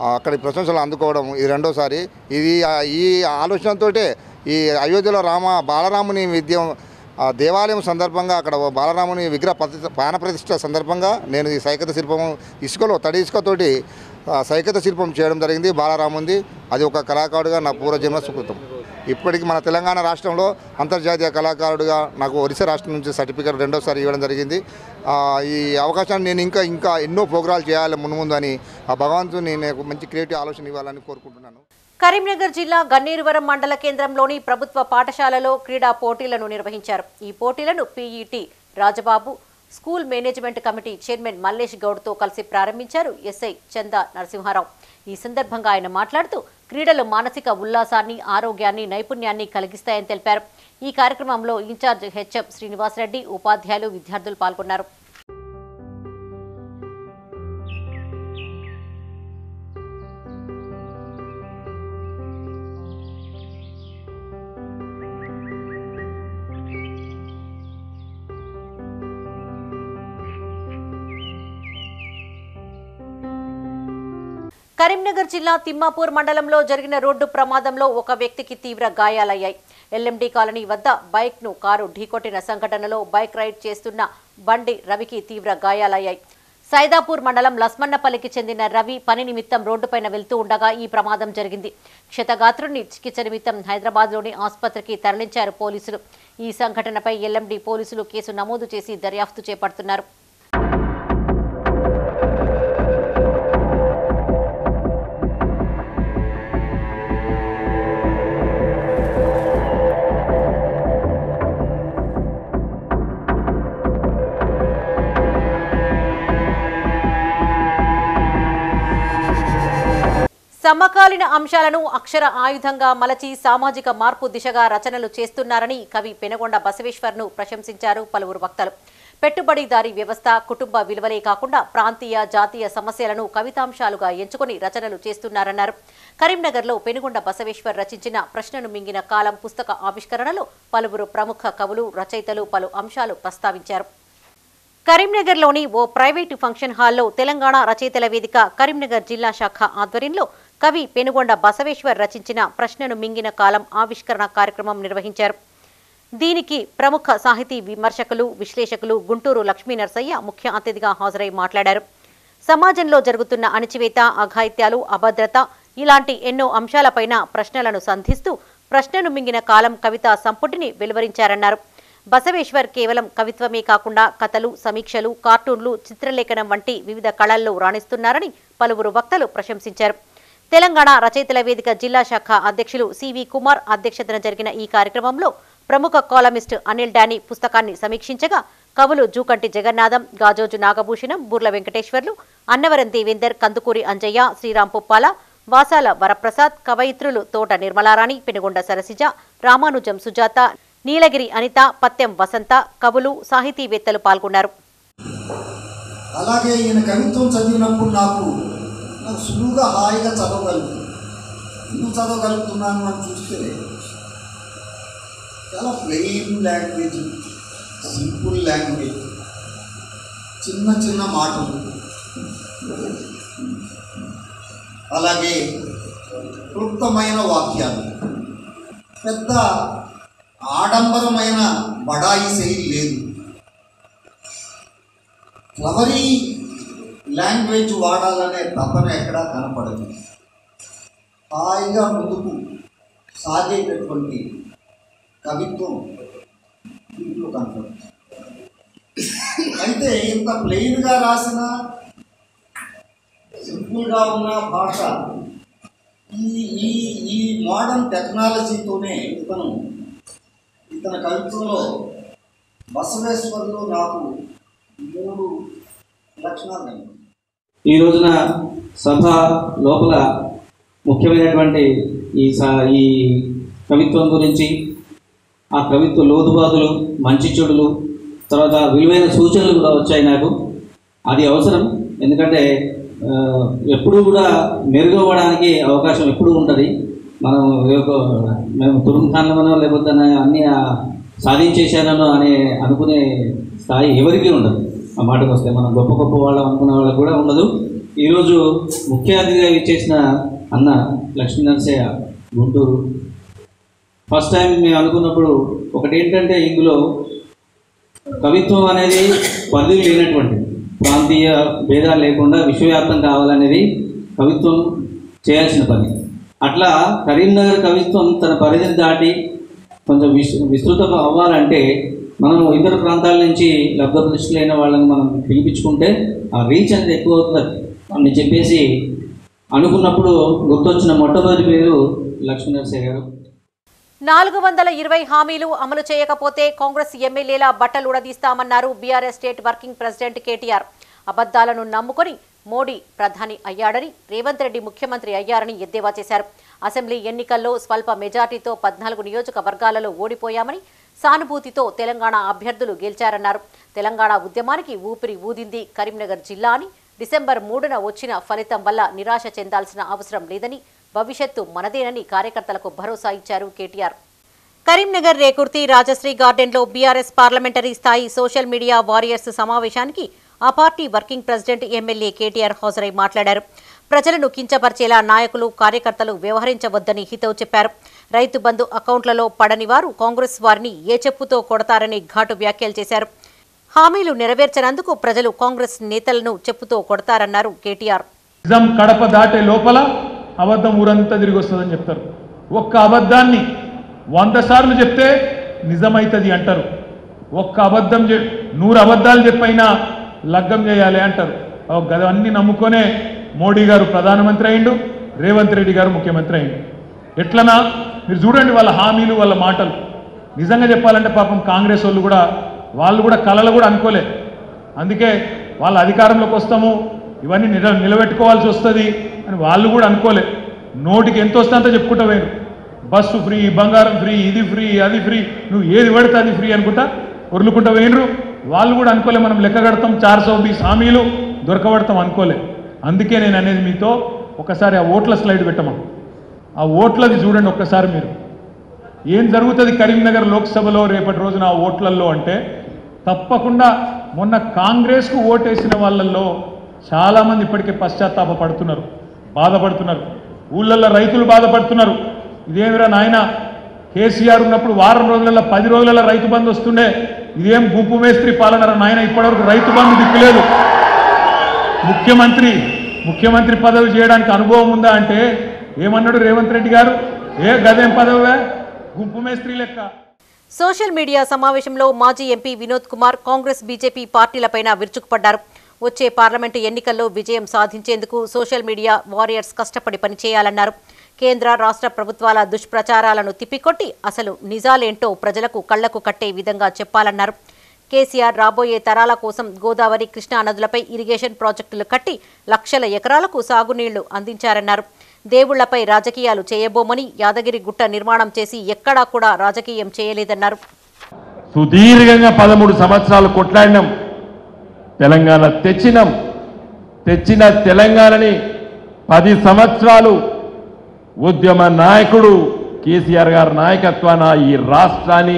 అక్కడి ప్రశంసలు అందుకోవడం ఇది రెండోసారి. ఇది ఈ ఆలోచనతో ఈ అయోధ్యలో రామ బాలరాముని విద్య దేవాలయం సందర్భంగా అక్కడ బాలరాముని విగ్రహ ప్రతి ప్రాణ ప్రతిష్ఠ సందర్భంగా నేను ఈ సైకత శిల్పం ఇసుకలో తడి ఇసుకతోటి సైకత శిల్పం చేయడం జరిగింది. బాలరాముంది అది ఒక కళాకారుడుగా నా పూర్వజన్మ సుకృతం. ఇప్పటికి మన తెలంగాణ రాష్ట్రంలో అంతర్జాతీయ కళాకారుడుగా నాకు ఒరిస్సా రాష్ట్రం నుంచి సర్టిఫికేట్ రెండోసారి ఇవ్వడం జరిగింది. ఈ అవకాశాన్ని నేను ఇంకా ఇంకా ఎన్నో ప్రోగ్రాలు చేయాలి మున్ముందు అని ఆ భగవంతుని నాకు మంచి క్రియేటివ్ ఆలోచన ఇవ్వాలని కోరుకుంటున్నాను. కరీంనగర్ జిల్లా గన్నేరువరం మండల కేంద్రంలోని ప్రభుత్వ పాఠశాలలో క్రీడా పోటీలను నిర్వహించారు. ఈ పోటీలను PET Rajababu school management committee chairman Mallesh గౌడ్తో కలిసి ప్రారంభించారు ఎస్ఐ చందా నరసింహారావు. ఈ సందర్భంగా ఆయన మాట్లాడుతూ క్రీడలు మానసిక ఉల్లాసాన్ని, ఆరోగ్యాన్ని, నైపుణ్యాన్ని కలిగిస్తాయని తెలిపారు. ఈ కార్యక్రమంలో ఇన్ఛార్జ్ హెచ్ఎం శ్రీనివాసరెడ్డి, ఉపాధ్యాయులు, విద్యార్థులు పాల్గొన్నారు. కరీంనగర్ జిల్లా తిమ్మాపూర్ మండలంలో జరిగిన రోడ్డు ప్రమాదంలో ఒక వ్యక్తికి తీవ్ర గాయాలయ్యాయి. ఎల్ఎండి కాలనీ వద్ద బైక్ ను కారు ఢీకొట్టిన సంఘటనలో బైక్ రైడ్ చేస్తున్న బండి రవికి తీవ్ర గాయాలయ్యాయి. సైదాపూర్ మండలం లస్మన్నపల్లికి చెందిన రవి పని నిమిత్తం రోడ్డుపైన వెళ్తూ ఉండగా ఈ ప్రమాదం జరిగింది. క్షతగాత్రుడిని చికిత్స నిమిత్తం హైదరాబాద్లోని ఆసుపత్రికి తరలించారు పోలీసులు. ఈ సంఘటనపై ఎల్ఎండి పోలీసులు కేసు నమోదు చేసి దర్యాప్తు చేపడుతున్నారు. సమకాలీన అంశాలను అక్షర ఆయుధంగా మలచి సామాజిక మార్పు దిశగా రచనలు చేస్తున్నారని కవి పెనుగొండ బసవేశ్వర్ను ప్రశంసించారు పలువురు వక్తలు. పెట్టుబడిదారీ వ్యవస్థ, కుటుంబ విలువలే కాకుండా ప్రాంతీయ, జాతీయ సమస్యలను కవితాంశాలుగా ఎంచుకుని రచనలు చేస్తున్నారన్నారు. కరీంనగర్లో పెనుగొండ బసవేశ్వర్ రచించిన ప్రశ్నను మింగిన కాలం పుస్తక ఆవిష్కరణలో పలువురు ప్రముఖ కవులు, రచయితలు పలు అంశాలు ప్రస్తావించారు. కరీంనగర్లోని ఓ ప్రైవేటు ఫంక్షన్ హాల్లో తెలంగాణ రచయితల వేదిక కరీంనగర్ జిల్లా శాఖ ఆధ్వర్యంలో కవి పెనుగొండ బసవేశ్వర్ రచించిన ప్రశ్నను మింగిన కాలం ఆవిష్కరణ కార్యక్రమం నిర్వహించారు. దీనికి ప్రముఖ సాహితీ విమర్శకులు, విశ్లేషకులు గుంటూరు లక్ష్మీ నరసయ్య ముఖ్య అతిథిగా హాజరై మాట్లాడారు. సమాజంలో జరుగుతున్న అణచివేత, అఘాయిత్యాలు, అభద్రత ఇలాంటి ఎన్నో అంశాలపైన ప్రశ్నలను సంధిస్తూ ప్రశ్నను మింగిన కాలం కవితా సంపుటిని వెలువరించారన్నారు. బసవేశ్వర్ కేవలం కవిత్వమే కాకుండా కథలు, సమీక్షలు, కార్టూన్లు, చిత్రలేఖనం వంటి వివిధ కళల్లో రాణిస్తున్నారని పలువురు వక్తలు ప్రశంసించారు. తెలంగాణ రచయితల వేదిక జిల్లా శాఖ అధ్యక్షులు సివి కుమార్ అధ్యక్షతన జరిగిన ఈ కార్యక్రమంలో ప్రముఖ కాలమిస్ట్ అనిల్ డానీ పుస్తకాన్ని సమీక్షించగా కవులు జూకంటి జగన్నాథం, గాజోజు నాగభూషణం, బుర్ల వెంకటేశ్వర్లు, అన్నవరం దేవేందర్, కందుకూరి అంజయ్య, శ్రీరామ్ పుప్పాల, వాసాల వరప్రసాద్, కవయిత్రులు తోట నిర్మలారాణి, పెనుగొండ సరసిజ, రామానుజం సుజాత, నీలగిరి అనిత, పత్యం వసంత, కవులు, సాహితీవేత్తలు పాల్గొన్నారు. అలాగే ఈయన కవిత్వం చదివినప్పుడు నాకు నాకు సులువుగా హాయిగా చదవగలుగుతుంది. ఎందుకు చదవగలుగుతున్నాను అని చూస్తే చాలా ప్లెయిన్ లాంగ్వేజ్, సింపుల్ లాంగ్వేజ్, చిన్న చిన్న మాటలు, అలాగే క్లుప్తమైన వాక్యాలు, పెద్ద ఆడంబరమైన బడాయి శైలి లేదు. ఫ్లవరీ లాంగ్వేజ్ వాడాలనే తపన ఎక్కడా కనపడదు. హాయిగా ముందుకు సాగేటటువంటి కవిత్వం దీంట్లో కనపడుతుంది. అయితే ఇంత ప్లెయిన్గా రాసిన, సింపుల్గా ఉన్న భాష ఈ ఈ ఈ మోడర్న్ టెక్నాలజీతోనే ఇతను ఇతని కవిత్వంలో బసవేశ్వర్లో నాకు మూడు లక్షణాలు కనిపిస్తాయి. ఈ రోజున సభ లోపల ముఖ్యమైనటువంటి ఈ ఈ కవిత్వం గురించి, ఆ కవిత్వ లోతుబాతులు, మంచి చెడులు, తర్వాత విలువైన సూచనలు కూడా వచ్చాయి నాకు. అది అవసరం, ఎందుకంటే ఎప్పుడూ కూడా మెరుగవ్వడానికి అవకాశం ఎప్పుడూ ఉంటుంది. మనం మేము తురుంఖాన్లమనో లేకపోతే అన్నీ సాధించేశానో అనే అనుకునే స్థాయి ఎవరికీ ఉండదు. ఆ మాటకు వస్తే మనం గొప్ప గొప్ప వాళ్ళం అనుకునే వాళ్ళకు కూడా ఉండదు. ఈరోజు ముఖ్య అతిథిగా ఇచ్చేసిన అన్న లక్ష్మీ నరసయ్య గుంటూరు. ఫస్ట్ టైం మేము అనుకున్నప్పుడు ఒకటి ఏంటంటే, ఇందులో కవిత్వం అనేది పరిధి లేనటువంటిది, ప్రాంతీయ భేదాలు లేకుండా విశ్వవ్యాప్తం కావాలనేది కవిత్వం చేయాల్సిన పని. అట్లా కరీంనగర్ కవిత్వం తన పరిధిని దాటి కొంచెం విస్ విస్తృతం అవ్వాలంటే మనం ఇతర ప్రాంతాల నుంచి లబ్ధప్రతిష్ఠులైన వాళ్ళని మనం పిలిపించుకుంటే ఆ రీచ్ అనేది ఎక్కువ అవుతుంది అని చెప్పేసి అనుకున్నప్పుడు గుర్తొచ్చిన మొట్టమొదటి పేరు లక్ష్మీ నరసయ్య గారు. నాలుగు వందల ఇరవై హామీలు అమలు చేయకపోతే కాంగ్రెస్ ఎమ్మెల్యేల బట్టలు ఉడదీస్తామన్నారు BRS state working president KTR. అబద్దాలను నమ్ముకొని మోడీ ప్రధాని అయ్యాడని, రేవంత్ రెడ్డి ముఖ్యమంత్రి అయ్యారని ఎద్దేవా చేశారు. అసెంబ్లీ ఎన్నికల్లో స్వల్ప మెజార్టీతో పద్నాలుగు నియోజకవర్గాలలో ఓడిపోయామని, సానుభూతితో తెలంగాణ అభ్యర్థులు గెలిచారన్నారు. తెలంగాణ ఉద్యమానికి ఊపిరి ఊదింది కరీంనగర్ జిల్లా అని, డిసెంబర్ మూడున వచ్చిన ఫలితం వల్ల నిరాశ చెందాల్సిన అవసరం లేదని, భవిష్యత్తు మనదేనని కార్యకర్తలకు భరోసా ఇచ్చారు కేటీఆర్. కరీంనగర్ రేకుర్తి రాజశ్రీ గార్డెన్లో బీఆర్ఎస్ పార్లమెంటరీ స్థాయి సోషల్ మీడియా వారియర్స్ సమావేశానికి ఆ party working president MLA KTR హాజరై మాట్లాడారు. ప్రజలను కించపరిచేలా నాయకులు, కార్యకర్తలు వ్యవహరించవద్దని హితవు చెప్పారు. రైతు బంధు అకౌంట్లలో పడని వారు కాంగ్రెస్ వారిని ఏ చెప్పుతో కొడతారని ఘాటు వ్యాఖ్యలు చేశారు. హామీలు నెరవేర్చనందుకు ప్రజలు కాంగ్రెస్ నేతలను చెప్పుతో కొడతారన్నారు కేటీఆర్. నిజం కడప దాటే లోపల అబద్ధం ఊరంతా తిరిగి వస్తుందని చెప్తారు. ఒక్క అబద్ధాన్ని వంద సార్లు చెప్తే నిజమైతుంది అంటారు. ఒక్క అబద్ధం నూరు అబద్ధాలు చెప్పైనా లగ్గం చేయాలి అంటారు. గదవన్నీ నమ్ముకొనే మోడీ గారు ప్రధానమంత్రి అయిండు, రేవంత్ రెడ్డి గారు ముఖ్యమంత్రి అయిండు. ఎట్లనా మీరు చూడండి వాళ్ళ హామీలు, వాళ్ళ మాటలు. నిజంగా చెప్పాలంటే పాపం కాంగ్రెస్ వాళ్ళు కూడా వాళ్ళు కూడా కలలు కూడా అనుకోలే. అందుకే వాళ్ళ అధికారంలోకి వస్తాము, ఇవన్నీ నిల నిలబెట్టుకోవాల్సి వస్తుంది అని వాళ్ళు కూడా అనుకోలే. నోటికి ఎంత వస్తే అంత చెప్పుకుంటా పోయారు. బస్సు ఫ్రీ, బంగారం ఫ్రీ, ఇది ఫ్రీ, అది ఫ్రీ, నువ్వు ఏది పడితే అది ఫ్రీ అనుకుంటా ఉరులుకుంటా పోయినరు. వాళ్ళు కూడా అనుకోలే మనం లెక్క కడతాం, చార్ సౌ బీస్ హామీలు దొరకబడతాం అనుకోలే. అందుకే నేను అనేది మీతో ఒకసారి ఆ ఓట్ల స్లైడ్ పెట్టమా, ఆ ఓట్లది చూడండి ఒక్కసారి మీరు. ఏం జరుగుతుంది కరీంనగర్ లోక్సభలో రేపటి రోజున ఆ ఓట్లల్లో అంటే, తప్పకుండా మొన్న కాంగ్రెస్కు ఓటేసిన వాళ్ళల్లో చాలామంది ఇప్పటికే పశ్చాత్తాప పడుతున్నారు, బాధపడుతున్నారు. ఊళ్ళల్లో రైతులు బాధపడుతున్నారు. ఇదేమిరా నాయన, కేసీఆర్ ఉన్నప్పుడు వారం రోజులలో పది రోజులలో రైతు బంధు వస్తుండే, ఇదేం గుంపు మేస్త్రి పాలనరా నాయన, ఇప్పటివరకు రైతు బంధు దిక్కులేదు. ముఖ్యమంత్రి ముఖ్యమంత్రి పదవి చేయడానికి అనుభవం ఉందా అంటే ఏమన్నాడు రేవంత్ రెడ్డి గారు, ఏ గదేం పదవే, గుంపు మేస్త్రి లెక్క. సోషల్ మీడియా సమావేశంలో మాజీ ఎంపీ వినోద్ కుమార్ కాంగ్రెస్, బీజేపీ పార్టీలపైన విరుచుకుపడ్డారు. వచ్చే పార్లమెంటు ఎన్నికల్లో విజయం సాధించేందుకు సోషల్ మీడియా వారియర్స్ కష్టపడి పనిచేయాలన్నారు. కేంద్ర, రాష్ట్ర ప్రభుత్వాల దుష్ప్రచారాలను తిప్పికొట్టి అసలు నిజాలేంటో ప్రజలకు కళ్లకు కట్టే విధంగా చెప్పాలన్నారు. కేసీఆర్ రాబోయే తరాల కోసం గోదావరి, కృష్ణా నదులపై ఇరిగేషన్ ప్రాజెక్టులు కట్టి లక్షల ఎకరాలకు సాగునీళ్లు అందించారన్నారు. దేవుళ్లపై రాజకీయాలు చేయబోమని, యాదగిరి గుట్ట నిర్మాణం చేసి ఎక్కడా కూడా రాజకీయం చేయలేదన్నారు. సుదీర్ఘంగా పదమూడు సంవత్సరాలు కొట్లాడినాం, తెలంగాణ తెచ్చినాం. తెచ్చిన తెలంగాణని పది సంవత్సరాలు ఉద్యమ నాయకుడు కేసీఆర్ గారి నాయకత్వాన ఈ రాష్ట్రాన్ని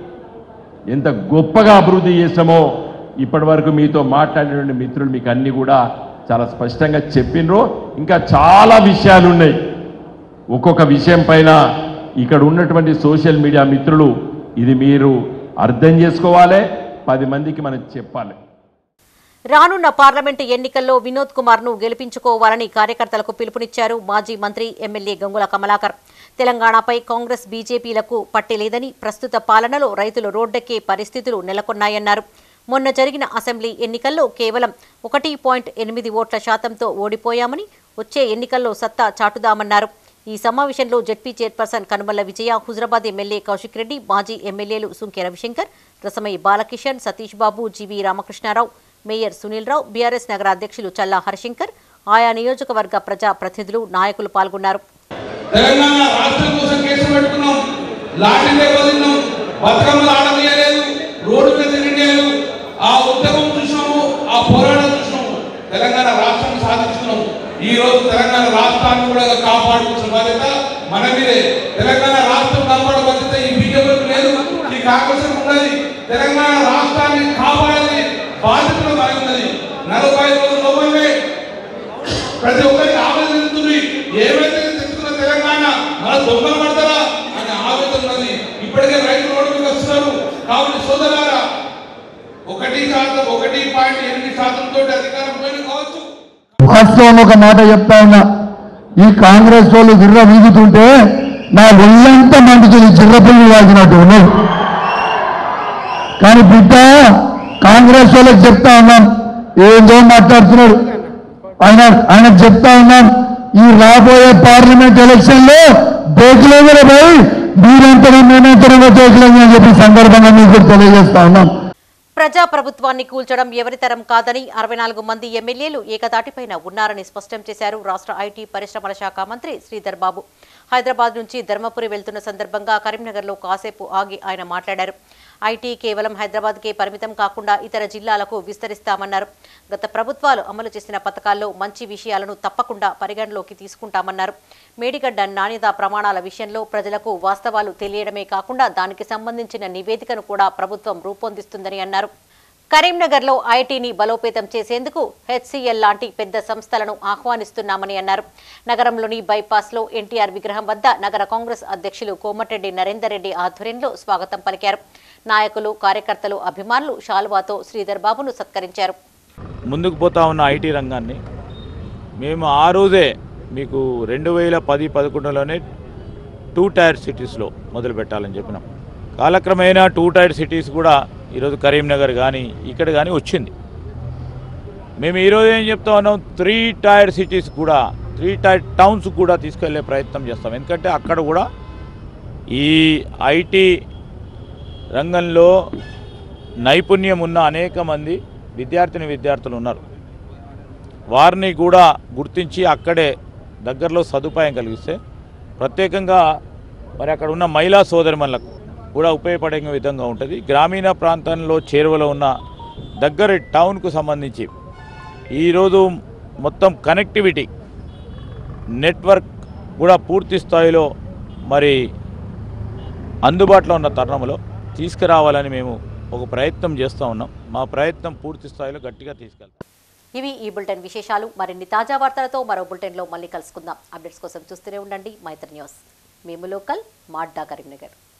ఎంత గొప్పగా అభివృద్ధి చేసామో ఇప్పటి వరకు మీతో మాట్లాడినటువంటి మిత్రులు మీకు అన్ని కూడా చాలా స్పష్టంగా చెప్పినరు. ఇంకా చాలా విషయాలు ఉన్నాయి. ఒక్కొక్క విషయం పైన ఇక్కడ ఉన్నటువంటి సోషల్ మీడియా మిత్రులు ఇది మీరు అర్థం చేసుకోవాలి, పది మందికి మనం చెప్పాలి. రానున్న పార్లమెంటు ఎన్నికల్లో వినోద్ కుమార్ ను గెలిపించుకోవాలని కార్యకర్తలకు పిలుపునిచ్చారు మాజీ మంత్రి, ఎమ్మెల్యే గంగుల కమలాకర్. తెలంగాణపై కాంగ్రెస్, బీజేపీలకు పట్టెలేదని, ప్రస్తుత పాలనలో రైతులు రోడ్డెక్కే పరిస్థితులు నెలకొన్నాయన్నారు. మొన్న జరిగిన అసెంబ్లీ ఎన్నికల్లో కేవలం ఒకటి పాయింట్ ఎనిమిది ఓట్ల శాతంతో ఓడిపోయామని, వచ్చే ఎన్నికల్లో సత్తా చాటుదామన్నారు. ఈ సమావేశంలో ZP chairperson Kanumalla Vijaya, Huzurabad MLA Kaushik Reddy, మాజీ ఎమ్మెల్యేలు Sunke Ravishankar, Rasamayi Balakishan, Satish Babu, GV Ramakrishna Rao, mayor Sunil Rao, BRS నగర అధ్యక్షులు చల్లా హరిశంకర్, ఆయా నియోజకవర్గ ప్రజా ప్రతినిధులు, నాయకులు పాల్గొన్నారు. తెలంగాణ రాష్ట్రం కోసం కేసు పెట్టుకున్నాం, లాఠీలే వదిలినాం, బతుకమ్మలు ఆడనీయలేదు, రోడ్డు మీద తిరిగేలేదు. ఆ ఉద్యమం చూసినాము, ఆ పోరాటం చూసినాము, తెలంగాణ రాష్ట్రం సాధించుకున్నాము. ఈ రోజు తెలంగాణ రాష్ట్రాన్ని కూడా కాపాడుకున్న బాధ్యత మన మీదే. తెలంగాణ రాష్ట్రం కాపాడే బాధ్యత ఈ బీజేపీకి లేదు, ఈ కాంగ్రెస్ ఉన్నది. తెలంగాణ రాష్ట్రాన్ని కాపాడాలి బాధ్యతలు ప్రతి ఒక్కరికి ఆవేదన ఉంటుంది. ఏమైతే తెచ్చుకున్న తెలంగాణ మన దొంగలు పడతారా అనే ఆవేదన ఉన్నది. ఇప్పటికే రైతులు రోడ్డు మీద వస్తున్నారు. కాబట్టి సోదరులారా ఒకటి శాతం ఒకటి పాయింట్ ఎనిమిది శాతం తోటి అధికారం పోయిన కావచ్చు. వాస్తవం ఒక మాట చెప్తా ఉన్నా, ఈ కాంగ్రెస్ వాళ్ళు జిర్ర వీగుతుంటే నా ఒళ్ళంతా మండుతుంది, జిర్రపుల్లి వాగినట్టు ఉన్నాయి. కానీ బిడ్డ కాంగ్రెస్ వాళ్ళకి చెప్తా ఉన్నాం, ఏందో మాట్లాడుతున్నాడు ఆయన ఆయనకు చెప్తా ఉన్నాం, ఈ రాబోయే పార్లమెంట్ ఎలక్షన్ లో దేకులేదరే పోయి మీరెంతగా మేమెంతగా దేకులేని అని చెప్పి సందర్భంగా మీకు తెలియజేస్తా ఉన్నాం. ప్రజాప్రభుత్వాన్ని కూల్చడం ఎవరితరం కాదని అరవై నాలుగు మంది ఎమ్మెల్యేలు ఏకతాటిపైన ఉన్నారని స్పష్టం చేశారు రాష్ట్ర ఐటీ పరిశ్రమల శాఖ మంత్రి శ్రీధర్ బాబు. హైదరాబాద్ నుంచి ధర్మపురి వెళ్తున్న సందర్భంగా కరీంనగర్లో కాసేపు ఆగి ఆయన మాట్లాడారు. ఐటీ కేవలం హైదరాబాద్కే పరిమితం కాకుండా ఇతర జిల్లాలకు విస్తరిస్తామన్నారు. గత ప్రభుత్వాలు అమలు చేసిన పథకాల్లో మంచి విషయాలను తప్పకుండా పరిగణలోకి తీసుకుంటామన్నారు. మేడిగడ్డ నాణ్యతా ప్రమాణాల విషయంలో ప్రజలకు వాస్తవాలు తెలియడమే కాకుండా దానికి సంబంధించిన నివేదికను కూడా ప్రభుత్వం రూపొందిస్తుందని అన్నారు. కరీంనగర్లో ఐటీని బలోపేతం చేసేందుకు హెచ్సిఎల్ లాంటి పెద్ద సంస్థలను ఆహ్వానిస్తున్నామని అన్నారు. నగరంలోని బైపాస్లో ఎన్టీఆర్ విగ్రహం వద్ద నగర కాంగ్రెస్ అధ్యక్షులు కోమటిరెడ్డి నరేందర్ రెడ్డి ఆధ్వర్యంలో స్వాగతం పలికారు. నాయకులు, కార్యకర్తలు, అభిమానులు శాలువాతో శ్రీధర్ బాబును సత్కరించారు. ముందుకు పోతా ఉన్న ఐటీ రంగాన్ని మేము ఆ రోజే మీకు రెండు వేల పది పదకొండులోనే టూ టైర్ సిటీస్లో మొదలు పెట్టాలని చెప్పినాం. కాలక్రమేణా టూ టైర్ సిటీస్ కూడా ఈరోజు కరీంనగర్ కానీ ఇక్కడ కానీ వచ్చింది. మేము ఈరోజు ఏం చెప్తా ఉన్నాం, త్రీ టైర్ సిటీస్ కూడా త్రీ టైర్ టౌన్స్ కూడా తీసుకెళ్లే ప్రయత్నం చేస్తాం. ఎందుకంటే అక్కడ కూడా ఈ ఐటీ రంగంలో నైపుణ్యం ఉన్న అనేక మంది విద్యార్థిని విద్యార్థులు ఉన్నారు. వారిని కూడా గుర్తించి అక్కడే దగ్గరలో సదుపాయం కలిగిస్తే ప్రత్యేకంగా మరి అక్కడ ఉన్న మహిళా సోదరిమణులకు కూడా ఉపయోగపడే విధంగా ఉంటుంది. గ్రామీణ ప్రాంతంలో చేరువలో ఉన్న దగ్గర టౌన్కు సంబంధించి ఈరోజు మొత్తం కనెక్టివిటీ నెట్వర్క్ కూడా పూర్తి స్థాయిలో మరి అందుబాటులో ఉన్న తరుణంలో తీసుకురావాలని మేము ఒక ప్రయత్నం చేస్తూ ఉన్నాం. మా ప్రయత్నం పూర్తి స్థాయిలో గట్టిగా తీసుకెళ్తాం. ఇవి ఈ బులెటిన్ విశేషాలు. మరిన్ని తాజా వార్తలతో మరో బులెటిన్లో మళ్ళీ కలుసుకుందాం. అప్డేట్స్ కోసం చూస్తూనే ఉండండి మైత్రి న్యూస్. మేము లోకల్, మాడ్డా, కరీంనగర్.